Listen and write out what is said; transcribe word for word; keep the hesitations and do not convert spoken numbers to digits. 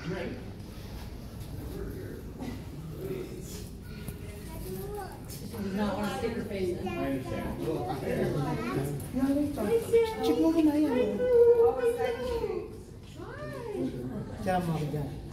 Right. She does not want to stick her face in. I understand. Check mo na yan. Tama ka dyan.